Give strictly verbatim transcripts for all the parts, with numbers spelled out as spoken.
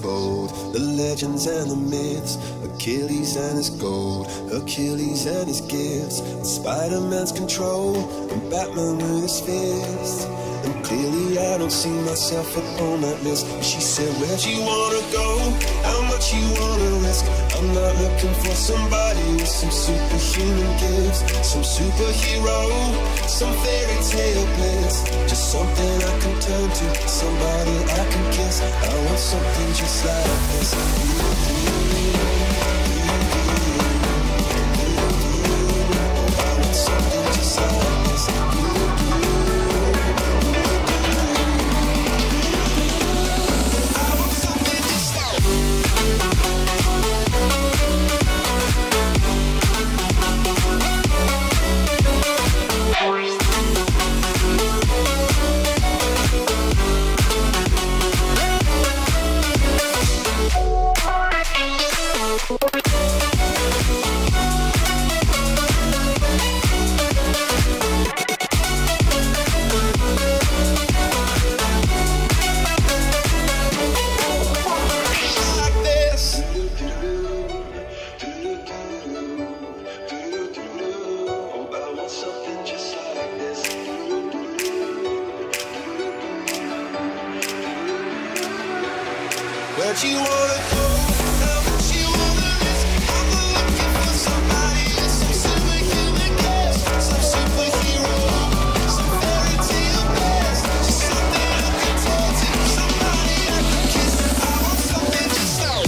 bold. The legends and the myths, Achilles and his gold, Achilles and his gifts, and Spider-Man's control, and Batman with his fists. And clearly I don't see myself upon that list. But she said, where'd you wanna go? How much you wanna risk? I'm not looking for somebody with some superhuman gifts, some superhero, some fairy tale bliss. Just something I can turn to, somebody I can kiss. I want something just like this. I want something just like this. Where'd you wanna go? How much you wanna risk? I'm looking for somebody with some superhuman gifts, some superhero, some fairy tale bliss. Just something I can talk to, somebody I can kiss. I want something just like.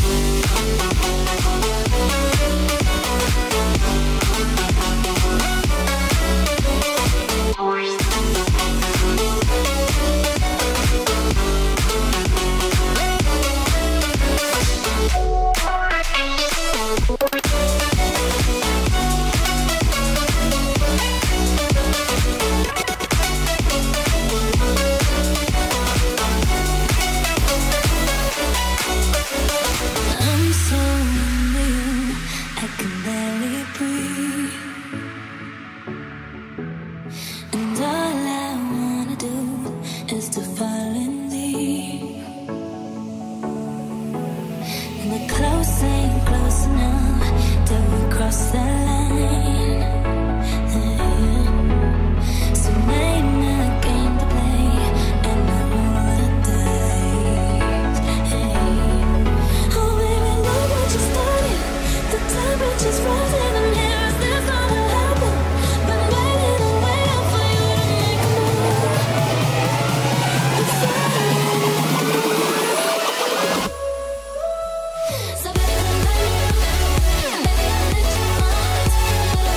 So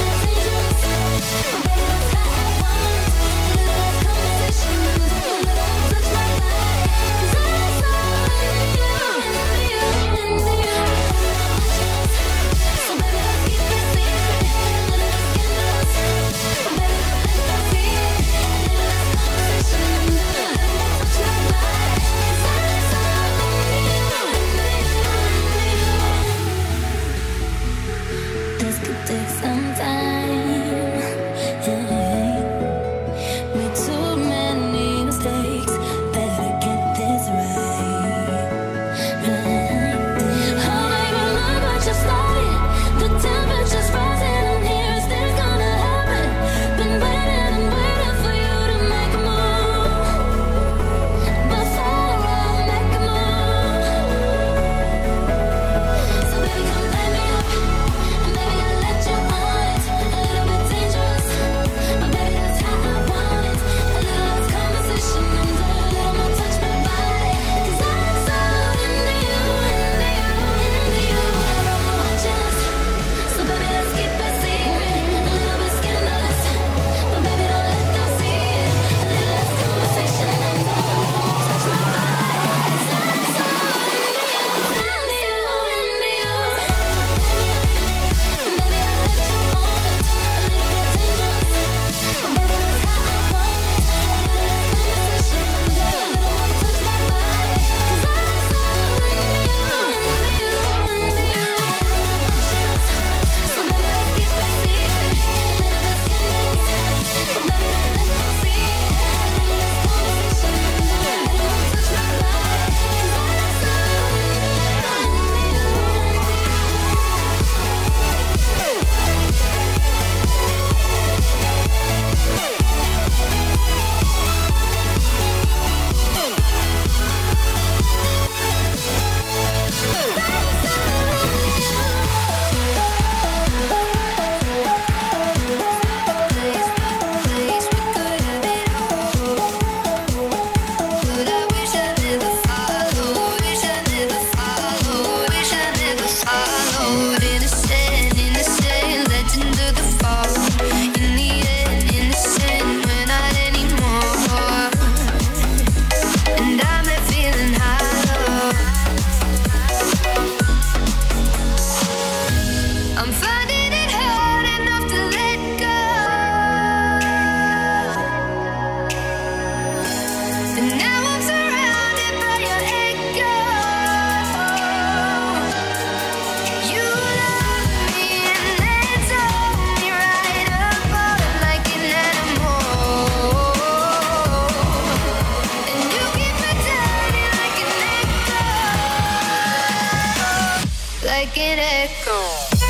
like an echo.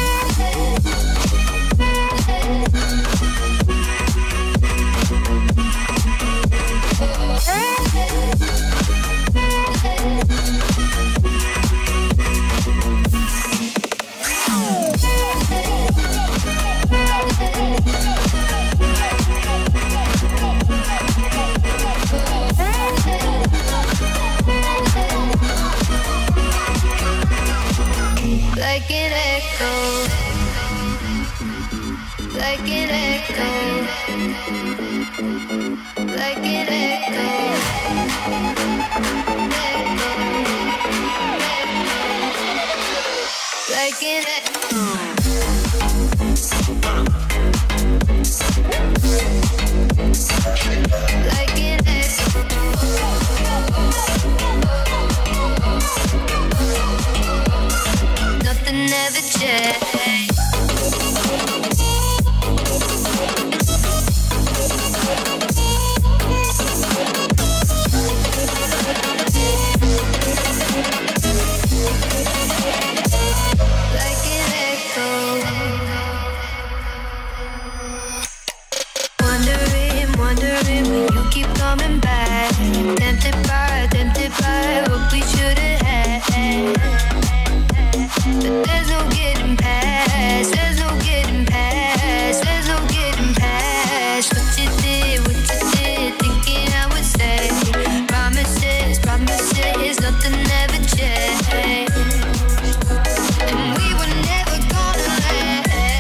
Like an echo, like an echo, like an echo, like an echo. Like an echo. Nothing ever changed. Like an echo. Wondering, wondering when you keep coming back. Tempted by, tempted by what we should have had. But there's no getting past, there's no getting past, there's no getting past what you did, what you did, thinking I would say promises, promises, nothing ever changed. And we were never gonna let.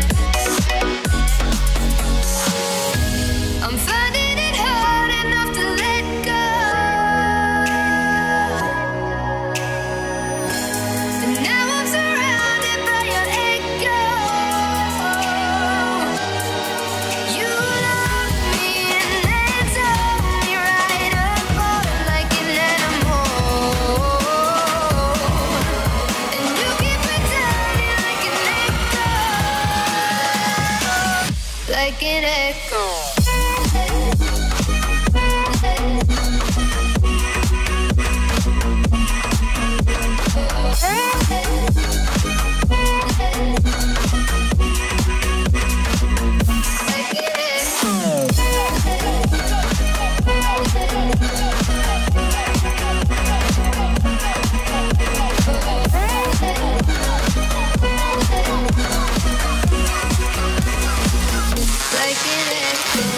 I'm finding it hard enough to let go. And now I'm surrounded by your echo. You love me and then told me right apart like an animal. And you keep returning like an echo. Like an echo. Like an echo.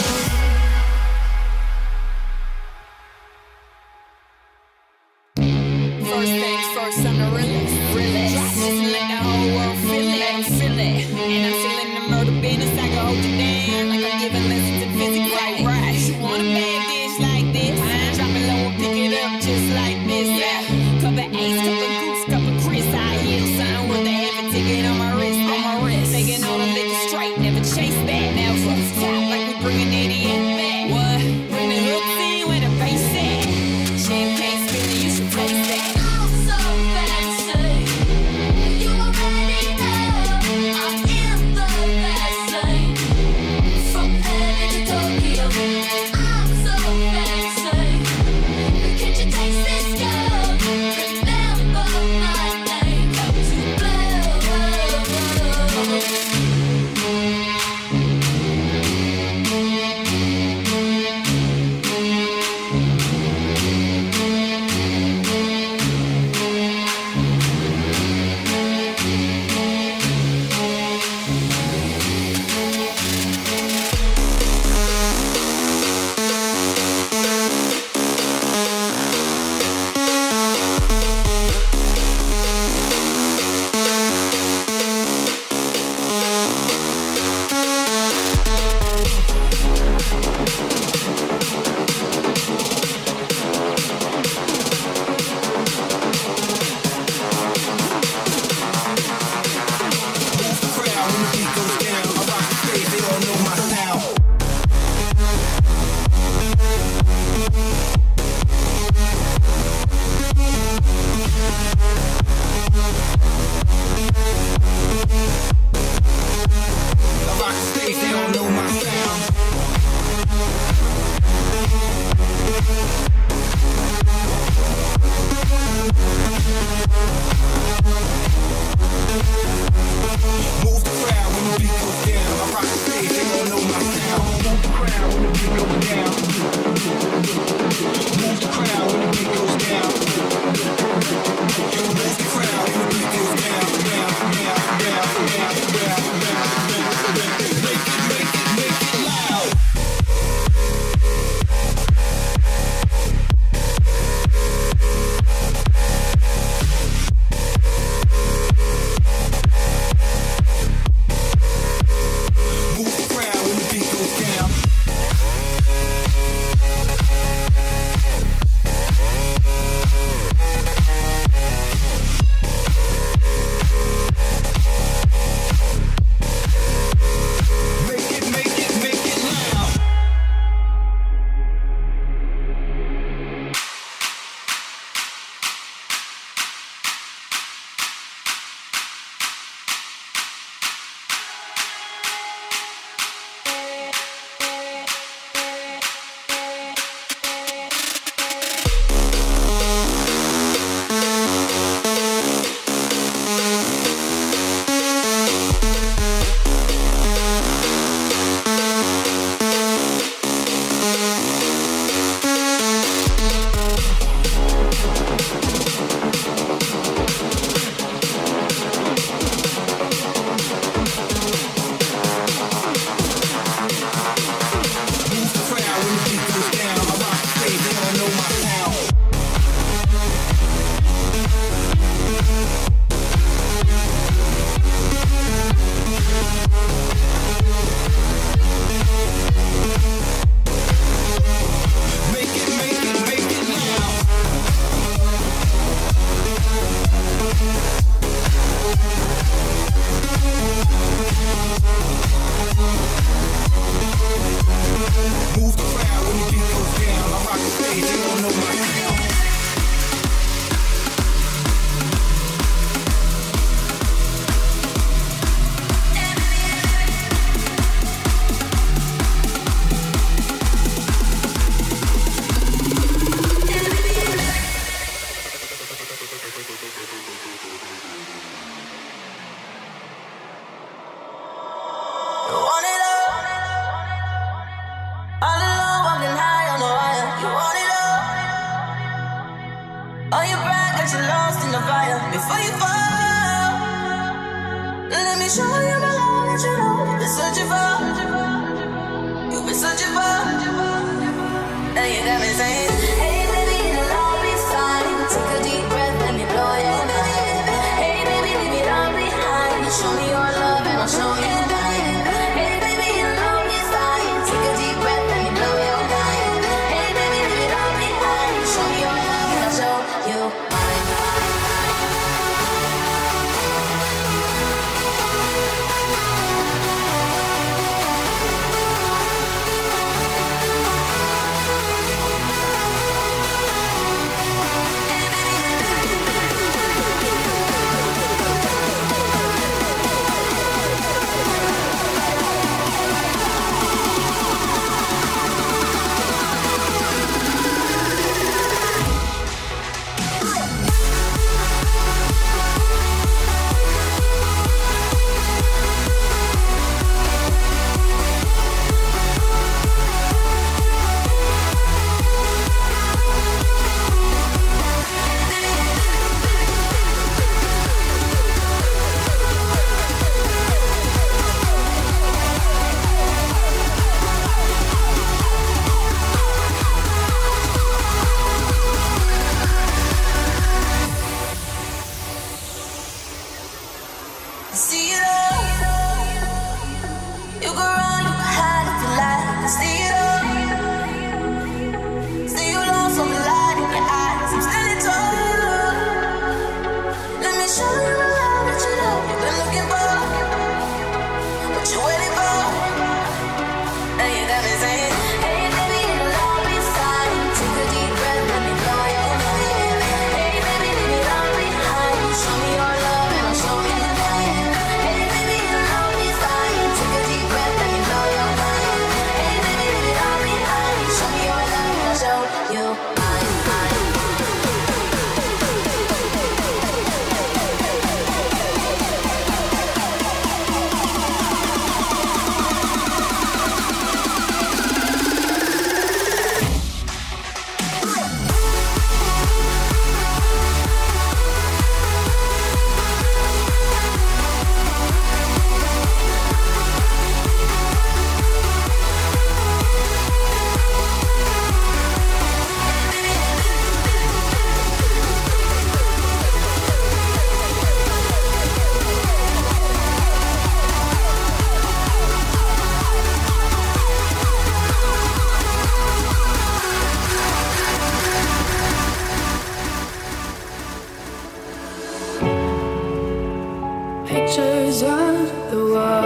Pictures on the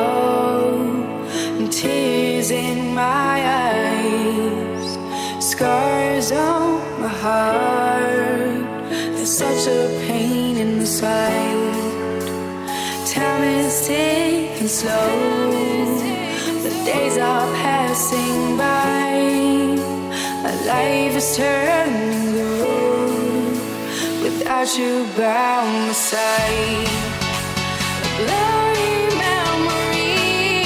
wall and tears in my eyes, scars on my heart. There's such a pain in the sight. Time is ticking slow, the days are passing by. My life is turning blue without you by my side. Blurry memory,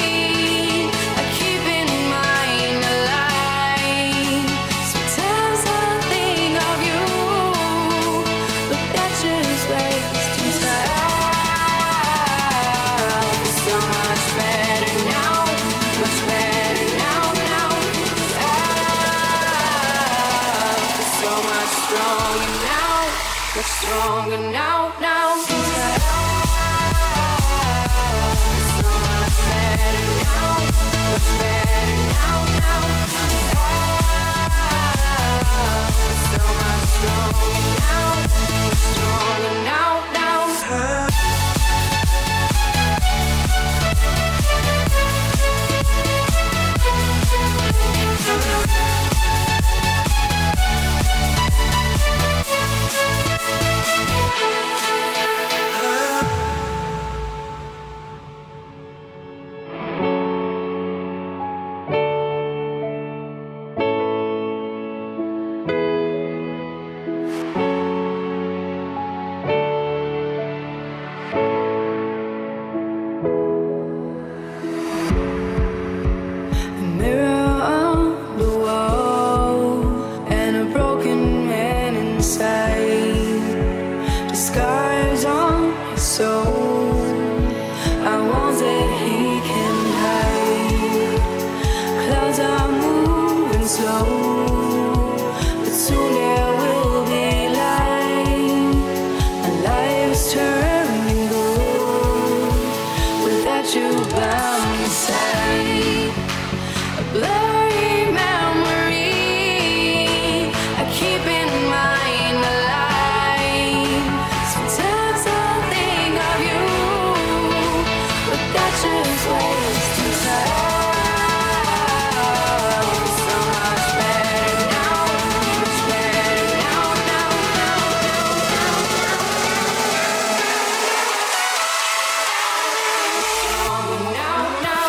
I keep in mind alive. Sometimes I think of you, but that's just wasting time. It's so much better now, much better now, now. Ah, it's so much stronger now, much stronger now, now. scars on his soul are walls that he can hide. Clouds are moving slow, but soon there will be light. My life's turning gold without you by my side. A blurry memory I keep in mind alive. Sometimes I think of you, but that's just wasting time. So much better now, much better now, now, now, now, now, now, now,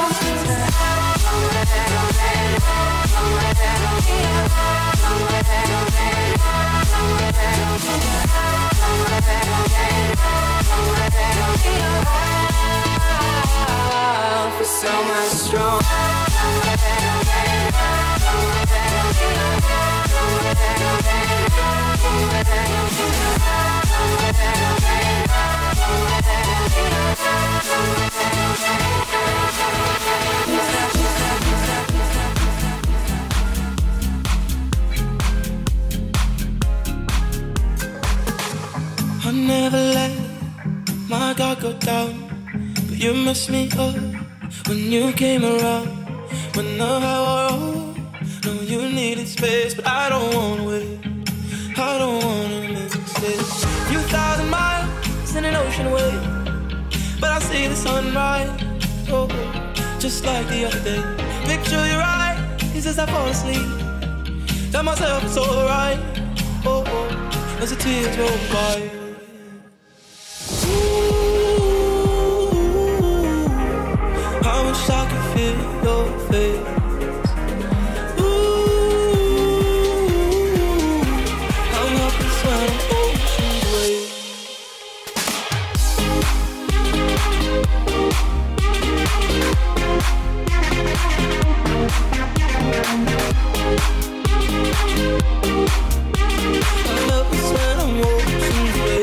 for so much strong. I never let my guard go down, but you messed me up when you came around. When the high wore off, no, you needed space, but I don't wanna wait. I don't wanna miss it. Few thousand miles in an ocean away, but I see the sunrise. Oh, just like the other day. Picture your eyes as I fall asleep. Tell myself it's alright. Oh, oh, as the tears roll by. I wish I could feel your face. Ooh, I'm helpless when I'm oceans away. I'm helpless when I'm oceans away.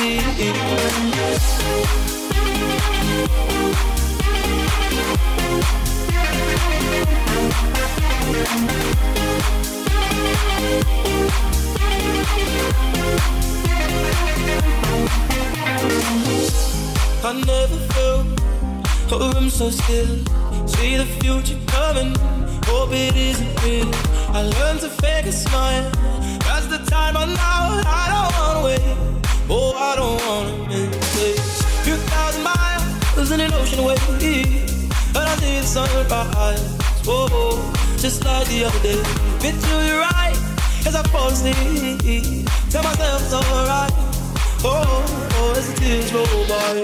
I never felt a room so still. See the future coming, hope it isn't real. I learned to fake a smile, that's the time I know. I don't wanna wait, oh I don't wanna miss it. Few thousand miles in an ocean away, and I see the sunrise. Whoa, just like the other day. Picture your eyes as I fall asleep. Tell myself it's alright. Oh, oh, as the tears roll by.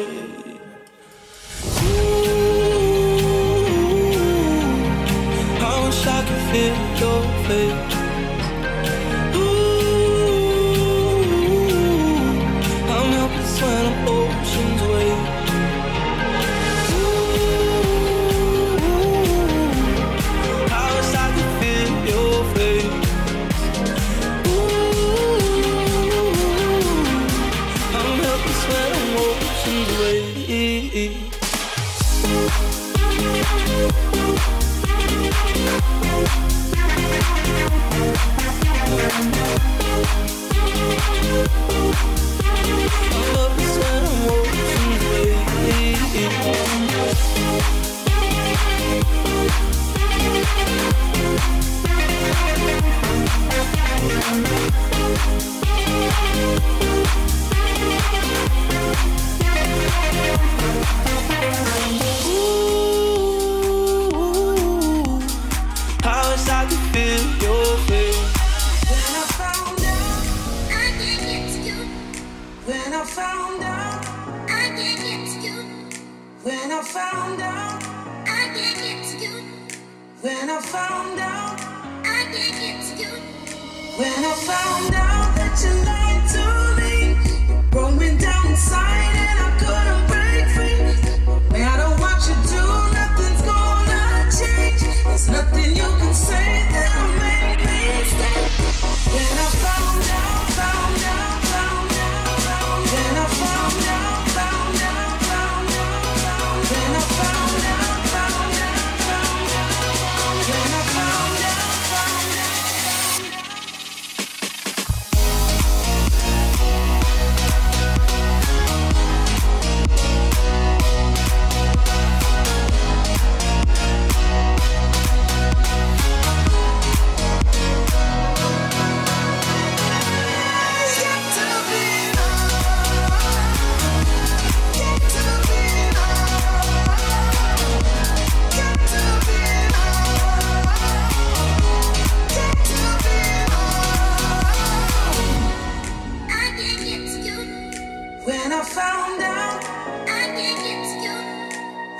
Ooh, I wish I could feel your face. Ooh, I'm helpless when I'm oceans away. Ooh, I wish I could feel your face. Ooh, I'm helpless when I'm oceans away. When I found out, found out, found out, when I found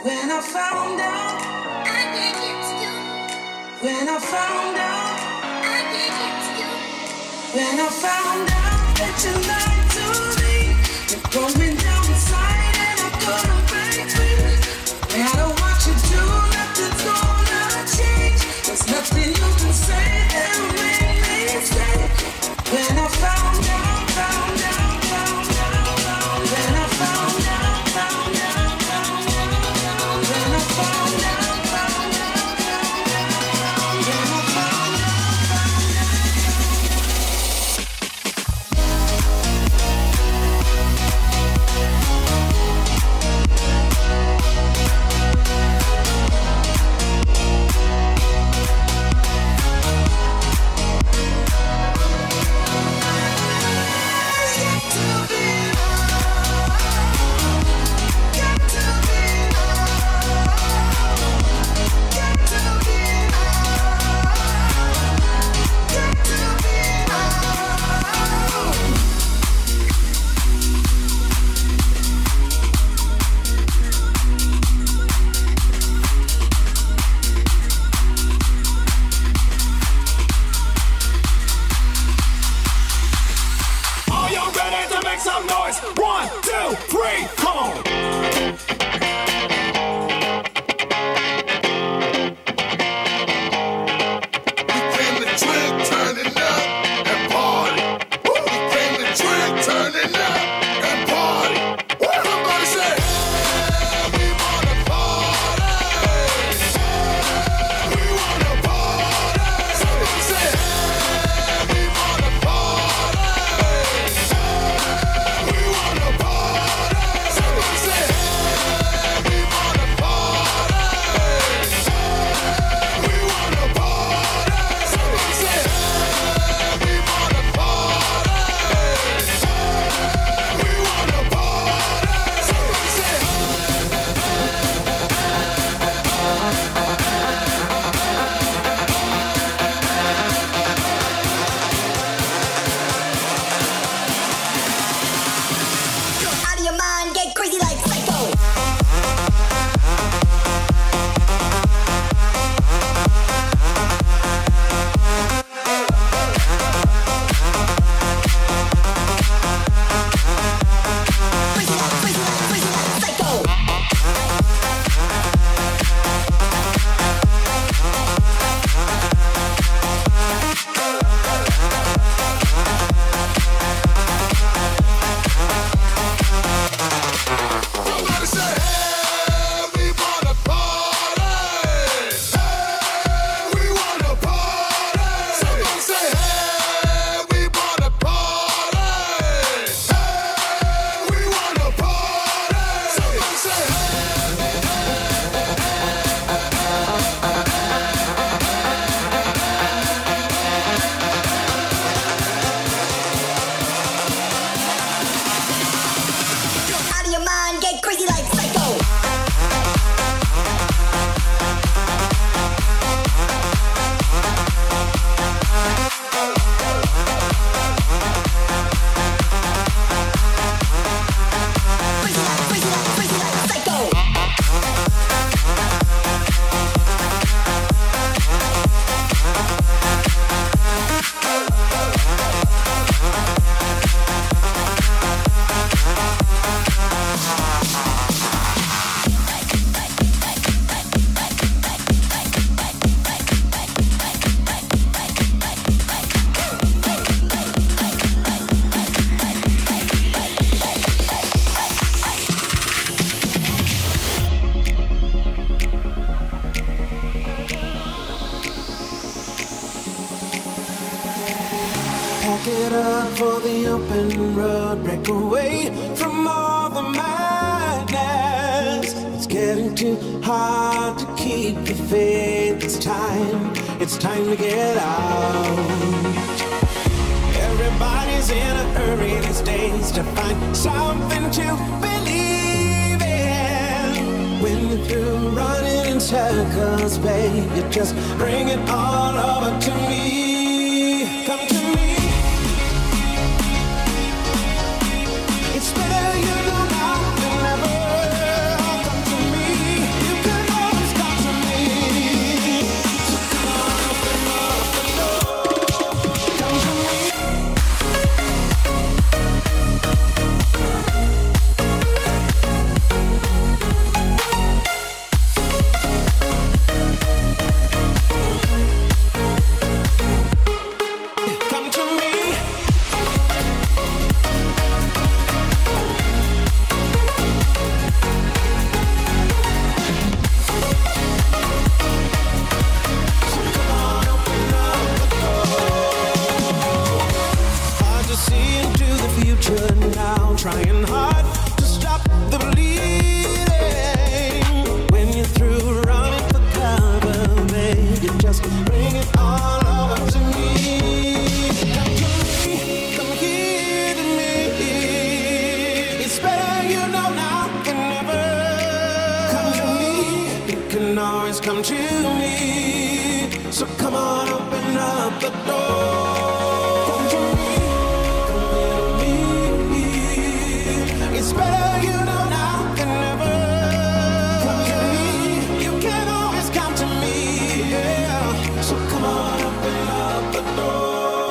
When I found out, I did it too. When I found out, I did it too. When I found out that you lied to me, it broke me down inside and I couldn't break free. No matter what you do, nothing's gonna change. There's nothing you can say that'll make me stay. When I found out, found out, found out, found out. When I found out, found out, found out. When I found out, found out, found out. When I found out, found out. Get up for the open road, break away from all the madness. It's getting too hard to keep the faith. It's time, it's time to get out. Everybody's in a hurry these days to find something to believe in. When you're through running in circles, baby, just bring it all over to me. Come to me. It's better you know now than ever. Come to me. always come to me. So come on, open up the door. Come to me, come to me. It's better you know now than never. Come to me, you can always come to me. Yeah. So come on, open up the door.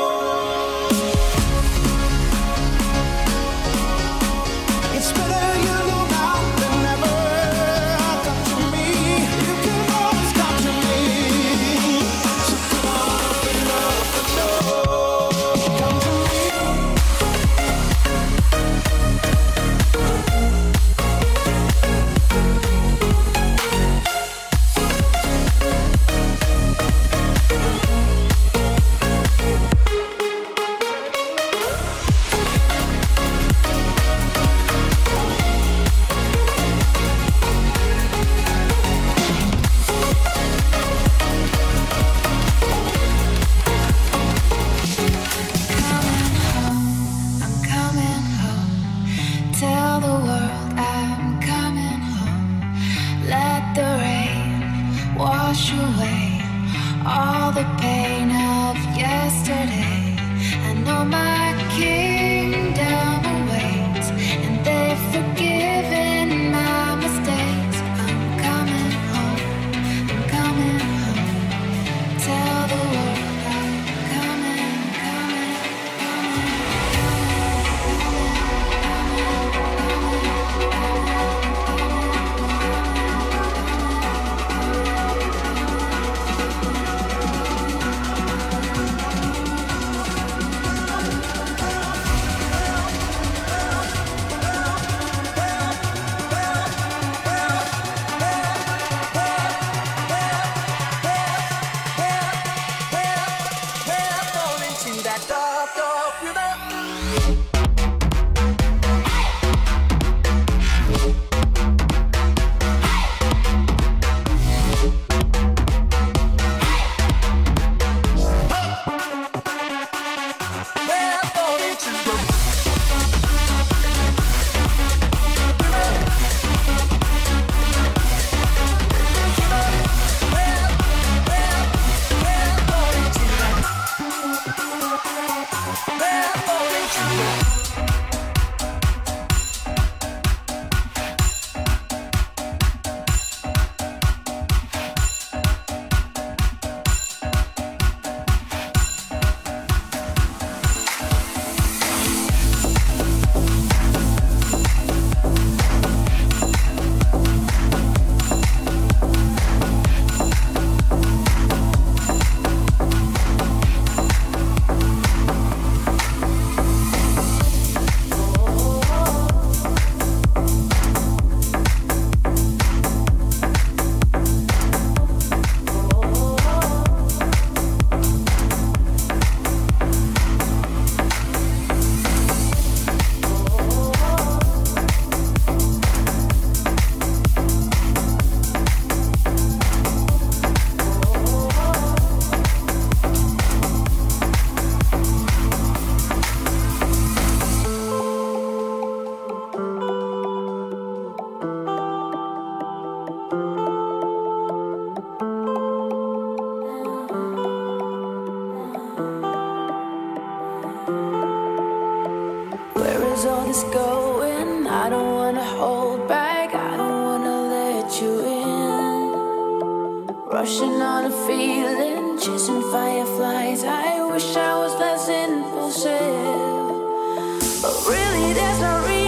It's better you know now than never. Come to me, you can always come to me. So come on, open up the door. Come to me. I'm coming home. Tell the world I'm coming home. Let the rain wash away all the pain of yesterday. I know my kingdom awaits, and they've forgiven my mistakes. I'm coming home. I'm coming home. Tell the world I'm coming, coming, coming. Where is all this going? I don't wanna hold back. I don't wanna let you in. Rushing on a feeling, chasing fireflies. I wish I was less impulsive, but really there's no reason.